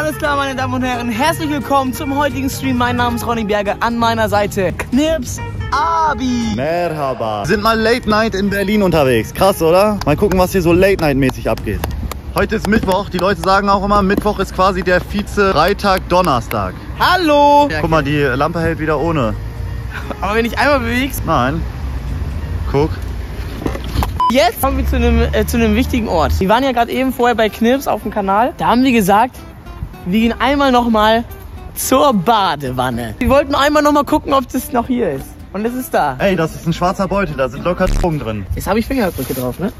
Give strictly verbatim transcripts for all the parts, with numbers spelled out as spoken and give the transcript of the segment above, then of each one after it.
Alles klar, meine Damen und Herren, herzlich willkommen zum heutigen Stream. Mein Name ist Ronny Berger, an meiner Seite Knirps Abi. Merhaba. Wir sind mal Late Night in Berlin unterwegs. Krass, oder? Mal gucken, was hier so Late Night mäßig abgeht. Heute ist Mittwoch. Die Leute sagen auch immer, Mittwoch ist quasi der Vize-Freitag, Donnerstag. Hallo. Guck mal, die Lampe hält wieder ohne. Aber wenn ich einmal bewegst... Nein. Guck. Jetzt kommen wir zu einem, äh, zu einem wichtigen Ort. Wir waren ja gerade eben vorher bei Knirps auf dem Kanal. Da haben wir gesagt, wir gehen einmal noch mal zur Badewanne. Wir wollten einmal noch mal gucken, ob das noch hier ist. Und es ist da. Ey, das ist ein schwarzer Beutel, da sind locker Drogen drin. Jetzt habe ich Fingerabdrücke drauf, ne?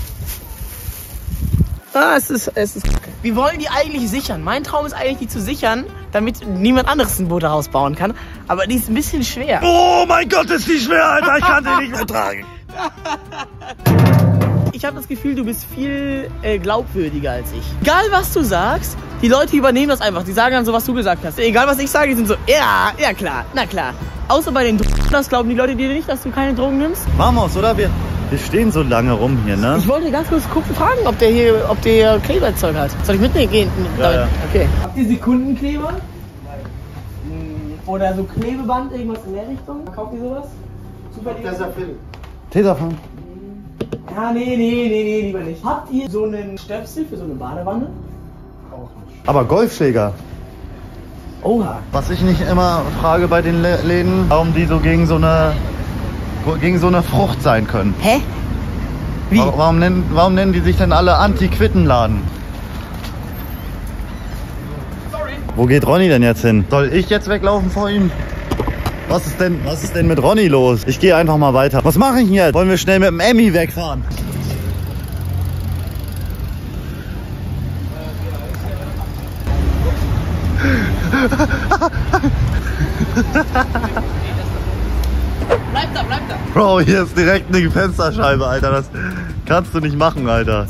Ah, es ist, es ist kacke. Wir wollen die eigentlich sichern. Mein Traum ist eigentlich, die zu sichern, damit niemand anderes ein Boot daraus bauen kann. Aber die ist ein bisschen schwer. Oh mein Gott, ist die schwer, Alter. Ich kann sie nicht mehr tragen. Ich habe das Gefühl, du bist viel äh, glaubwürdiger als ich. Egal, was du sagst, die Leute übernehmen das einfach. Die sagen dann so, was du gesagt hast. Egal, was ich sage, die sind so, ja, ja klar, na klar. Außer bei den Drogen, das glauben die Leute dir nicht, dass du keine Drogen nimmst. Vamos, oder? Wir, wir stehen so lange rum hier, ne? Ich wollte ganz kurz gucken, fragen, ob der hier, ob der hier Kleberzeug hat. Soll ich mitnehmen? Gehen? Ja, ja. Okay. Habt ihr Sekundenkleber? Oder so Klebeband, irgendwas in der Richtung? Kauft ihr sowas? Super. Tesafilm. Ja, nee, nee, nee, nee, lieber nicht. Habt ihr so einen Stöpsel für so eine Badewanne? Auch nicht. Aber Golfschläger. Oha. Was ich nicht immer frage bei den Läden, warum die so gegen so eine gegen so eine Frucht sein können. Hä? Wie? Warum nennen, warum nennen die sich denn alle Antiquittenladen? Sorry. Wo geht Ronny denn jetzt hin? Soll ich jetzt weglaufen vor ihm? Was ist denn, was ist denn mit Ronny los? Ich gehe einfach mal weiter. Was mache ich denn jetzt? Wollen wir schnell mit dem Emmy wegfahren? Bleib da, bleib da. Bro, hier ist direkt eine Fensterscheibe, Alter. Das kannst du nicht machen, Alter.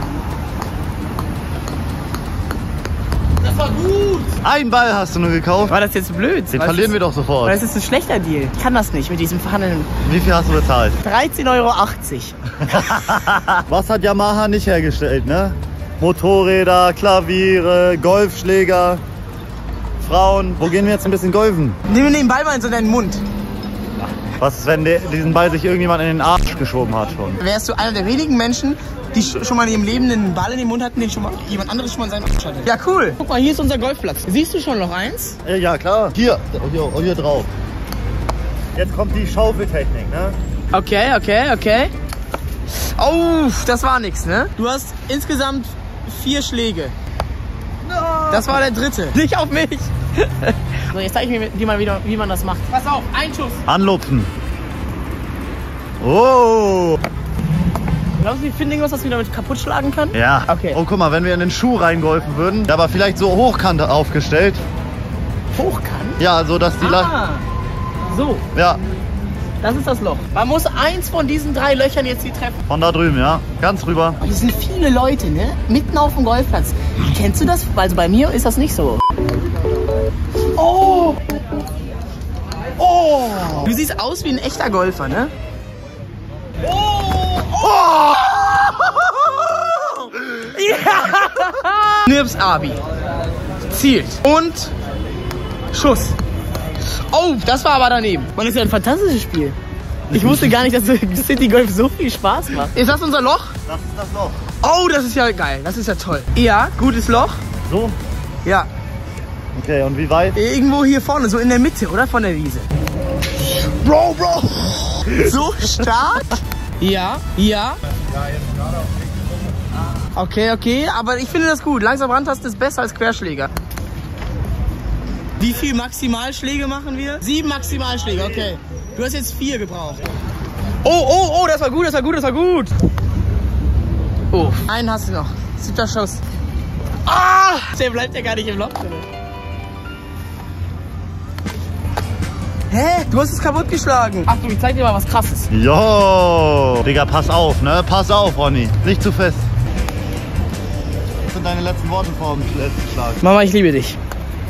Das war gut. Ein Ball hast du nur gekauft. War das jetzt blöd? Den Weil verlieren das wir doch sofort. Weil das ist ein schlechter Deal. Ich kann das nicht mit diesem Verhandeln. Wie viel hast du bezahlt? dreizehn Euro achtzig. Was hat Yamaha nicht hergestellt, ne? Motorräder, Klaviere, Golfschläger, Frauen. Wo gehen wir jetzt ein bisschen golfen? Nimm den Ball mal in so deinen Mund. Was ist, wenn der, diesen Ball sich irgendjemand in den Arsch geschoben hat schon? Wärst du einer der wenigen Menschen, die schon mal in ihrem Leben einen Ball in den Mund hatten, den schon mal jemand anderes schon mal in seinen Arsch hatte. Ja, cool. Guck mal, hier ist unser Golfplatz. Siehst du schon noch eins? Ja, klar. Hier, hier, hier drauf. Jetzt kommt die Schaufeltechnik, ne? Okay, okay, okay. Oh, das war nix, ne? Du hast insgesamt vier Schläge. Das war der dritte. Nicht auf mich. So, jetzt zeige ich mir dir mal wieder, wie man das macht. Pass auf, ein Schuss. Anlupfen. Oh. Glaubst du, wir finden irgendwas, was wir damit kaputt schlagen können? Ja. Okay. Oh, guck mal, wenn wir in den Schuh reingolfen würden, der war vielleicht so hochkant aufgestellt. Hochkant? Ja, so dass die La Ah, so. Ja, Das ist das Loch. Man muss eins von diesen drei Löchern jetzt hier treffen. von da drüben, ja. Ganz rüber. Hier sind viele Leute, ne? Mitten auf dem Golfplatz. Kennst du das? Also bei mir ist das nicht so. Oh! Oh! Du siehst aus wie ein echter Golfer, ne? Oh! Oh! Ja! Knirps Abi. Zielt. Und Schuss. Oh, das war aber daneben. Man, ist ja ein fantastisches Spiel. Ich wusste gar nicht, dass City Golf so viel Spaß macht. Ist das unser Loch? Das ist das Loch. Oh, das ist ja geil. Das ist ja toll. Ja, gutes Loch. So? Ja. Okay, und wie weit? Irgendwo hier vorne, so in der Mitte, oder? Von der Wiese. Bro, Bro. So stark. Ja, ja. Okay, okay. Aber ich finde das gut. Langsam Rantasten ist besser als Querschläger. Wie viel Maximalschläge machen wir? Sieben Maximalschläge, okay. Du hast jetzt vier gebraucht. Oh, oh, oh, das war gut, das war gut, das war gut. Oh, einen hast du noch. Siebter Schuss. Ah! Der bleibt ja gar nicht im Loch drin. Hä? Du hast es kaputt geschlagen. Achtung, ich zeig dir mal was Krasses. Jo! Digga, pass auf, ne? Pass auf, Ronny. Nicht zu fest. Was sind deine letzten Worte vor dem letzten Schlag? Mama, ich liebe dich.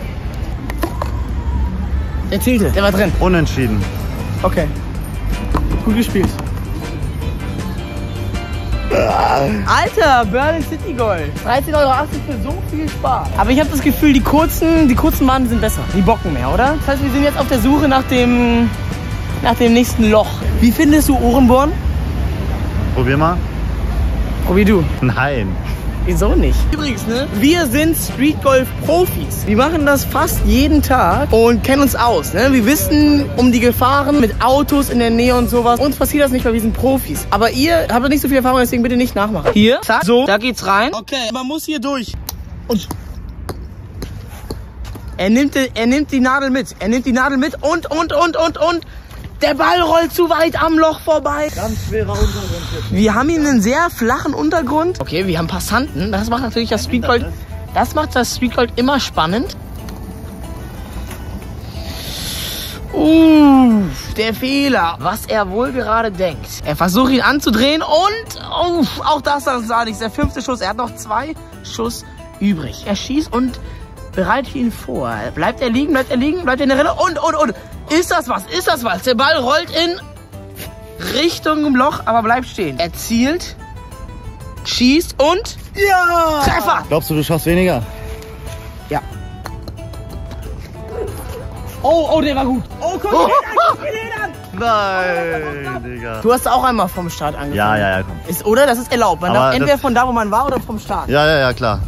Der zählte, der war drin. Unentschieden. Okay. Gut gespielt. Alter, Berlin City Golf. dreizehn Euro achtzig für so viel Spaß. Aber ich habe das Gefühl, die kurzen, die kurzen Bahnen sind besser. Die bocken mehr, oder? Das heißt, wir sind jetzt auf der Suche nach dem, nach dem nächsten Loch. Wie findest du Ohrenbohren? Probier mal. Probier du. Nein. Wieso nicht? Übrigens, ne? Wir sind Street Golf Profis. Wir machen das fast jeden Tag und kennen uns aus, ne? Wir wissen um die Gefahren mit Autos in der Nähe und sowas. Uns passiert das nicht, weil wir sind Profis. Aber ihr habt nicht so viel Erfahrung, deswegen bitte nicht nachmachen. Hier, zack, so, da geht's rein. Okay, man muss hier durch. Und er nimmt, er nimmt die Nadel mit. Er nimmt die Nadel mit und, und, und, und, und. Der Ball rollt zu weit am Loch vorbei. Ganz schwerer Untergrund jetzt. Wir haben hier einen sehr flachen Untergrund. Okay, wir haben Passanten. Das macht natürlich das Street Golf, das macht das Street Golf immer spannend. Uh, der Fehler. Was er wohl gerade denkt. Er versucht ihn anzudrehen und uh, auch das, das war nicht der fünfte Schuss. Er hat noch zwei Schuss übrig. Er schießt und bereitet ihn vor. Bleibt er liegen, bleibt er liegen, bleibt er in der Rinne und, und, und. Ist das was? Ist das was? Der Ball rollt in Richtung Loch, aber bleibt stehen. Er zielt, schießt und ja! Treffer! Glaubst du, du schaffst weniger? Ja. Oh, oh, der war gut. Oh, guck oh. Den an, guck den an. Nein, Digga. Du hast auch einmal vom Start angefangen. Ja, ja, ja, komm. Ist, oder? Das ist erlaubt. Man Aber darf entweder das... von da, wo man war, oder vom Start. Ja, ja, ja, klar.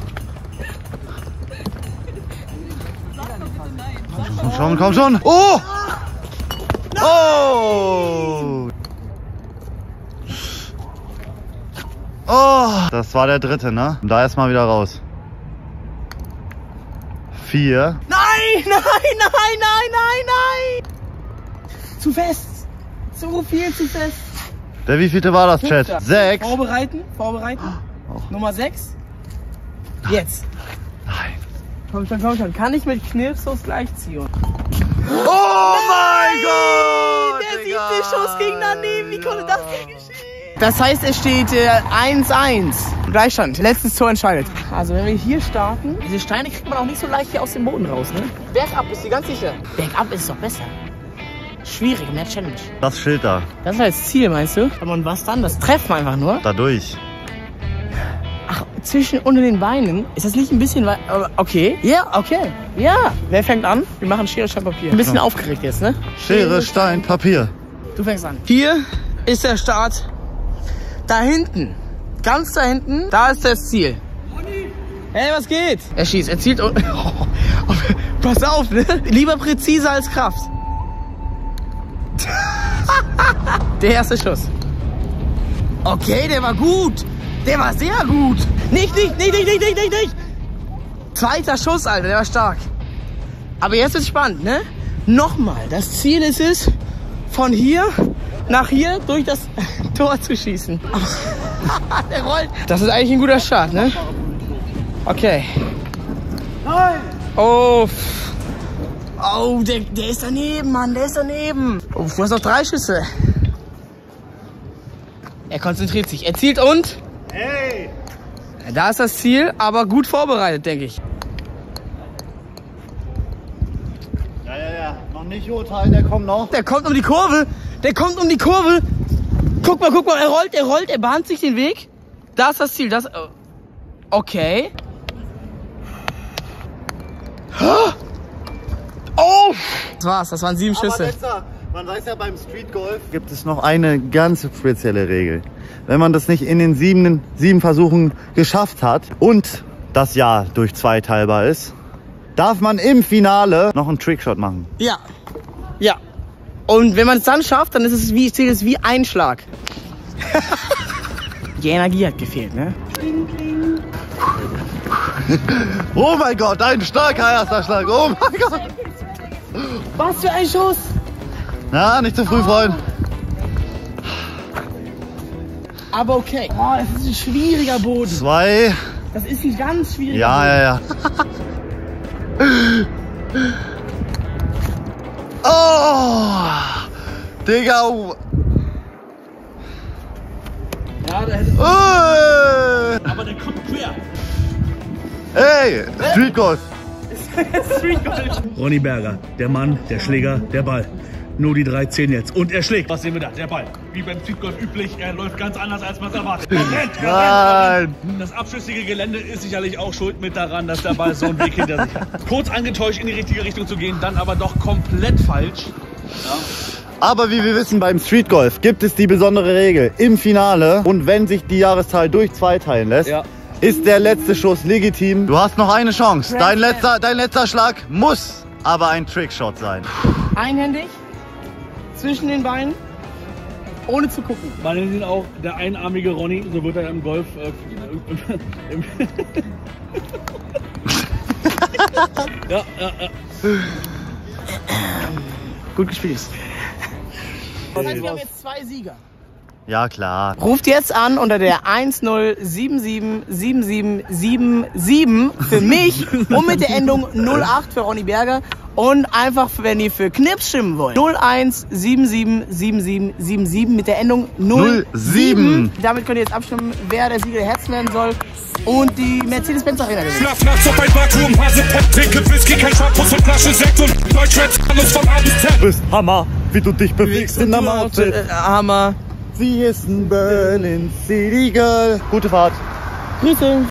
Komm schon, komm schon. Oh! Oh! Oh! Das war der dritte, ne? Und da erstmal wieder raus. Vier. Nein, nein, nein, nein, nein, nein! Zu fest. Zu viel zu fest. Der wievielte war das, Chat? Fünfter. Sechs. Vorbereiten, vorbereiten. Oh. Nummer sechs. Jetzt. Nein. Komm schon, komm schon. Kann ich mit Knirpsos gleich ziehen? Oh mein Gott! Der Digga. siebte Schuss ging daneben. Wie konnte das denn geschehen? Das heißt, es steht äh, eins eins. Gleichstand. Letztes Tor entscheidet. Also wenn wir hier starten, diese Steine kriegt man auch nicht so leicht hier aus dem Boden raus, ne? Bergab ist die ganz sicher. Bergab ist doch besser. Schwierig, mehr Challenge. Das Schild da. Das ist das Ziel, meinst du? Und was dann? Das treffen einfach nur. Dadurch. Ach, zwischen unter den Beinen? Ist das nicht ein bisschen weit? Okay. Ja, okay. Ja. Wer fängt an? Wir machen Schere, Stein, Papier. Ein bisschen ja. aufgeregt jetzt, ne? Schere, Stein, Papier. Du fängst an. Hier ist der Start. Da hinten. Ganz da hinten. Da ist das Ziel. Hey, was geht? Er schießt. Er zielt. Und oh, pass auf, ne? Lieber präziser als Kraft. Der erste Schuss. Okay, der war gut. Der war sehr gut. Nicht, nicht, nicht, nicht, nicht, nicht, nicht, nicht. Zweiter Schuss, Alter, der war stark. Aber jetzt ist spannend, ne? Nochmal, das Ziel ist es, von hier nach hier durch das Tor zu schießen. Der rollt. Das ist eigentlich ein guter Start, ne? Okay. Nein. Oh. Oh, der, der ist daneben, Mann, der ist daneben. Oh, du hast noch drei Schüsse. Er konzentriert sich. Er zielt und... Hey! Da ist das Ziel, aber gut vorbereitet, denke ich. Ja, ja, ja. Noch nicht urteilen, der kommt noch. Der kommt um die Kurve. Der kommt um die Kurve. Guck mal, guck mal, er rollt, er rollt, er bahnt sich den Weg. Da ist das Ziel. Das... Okay. Oh! Das war's, das waren sieben Schüsse. Letzter, man weiß ja, beim Street Golf gibt es noch eine ganz spezielle Regel. Wenn man das nicht in den sieben, sieben Versuchen geschafft hat und das Jahr durch zwei teilbar ist, darf man im Finale noch einen Trickshot machen. Ja, ja. Und wenn man es dann schafft, dann ist es wie, ich sehe es wie ein Schlag. Die Energie hat gefehlt, ne? Oh mein Gott, ein starker erster Schlag. Oh mein Gott. Was für ein Schuss! Na, nicht zu früh, Freund. Aber okay. Oh, das ist ein schwieriger Boden. Zwei. Das ist ein ganz schwieriger ja, Boden. Ja, ja, ja. Oh! Digga. Ja, der hätte... Oh. Aber der kommt quer. Hey, Street Golf. Street Golf. Ronny Berger, der Mann, der Schläger, der Ball. Nur die dreizehn jetzt. Und er schlägt. Was sehen wir da? Der Ball. Wie beim Streetgolf üblich. Er läuft ganz anders, als man es erwartet. Er rennt, er rennt, er rennt. Das abschüssige Gelände ist sicherlich auch schuld mit daran, dass der Ball so einen Weg hinter sich hat. Kurz angetäuscht, in die richtige Richtung zu gehen, dann aber doch komplett falsch. Ja. Aber wie wir wissen, beim Streetgolf gibt es die besondere Regel. Im Finale, und wenn sich die Jahreszahl durch zwei teilen lässt, ja, ist der letzte Schuss legitim. Du hast noch eine Chance. Dein letzter, dein letzter Schlag muss aber ein Trickshot sein. Einhändig, zwischen den Beinen, ohne zu gucken. Man nennt ihn auch der einarmige Ronny, so wird er im Golf. Äh, im, im ja, ja, ja. Gut gespielt. Das heißt, wir haben jetzt zwei Sieger. Ja, klar. Ruft jetzt an unter der eins null sieben sieben sieben sieben sieben sieben für mich und mit der Endung null acht für Ronny Berger. Und einfach, wenn ihr für Knips stimmen wollt, null eins sieben sieben sieben sieben sieben sieben mit der Endung null sieben. Damit könnt ihr jetzt abstimmen, wer der Sieger der Herzen werden soll und die Mercedes-Benz Arena gewinnt. Schlaf nachts auf ein Vakuum, Hase, Pep, trinke Whisky, kein Shampoos und Flasche Sekt und Deutschrap alles von A bis Z. Du bist Hammer, wie du dich bewegst in der Outfit. Äh, Hammer. Sie ist ein Berlin City Girl. Gute Fahrt. Grüße.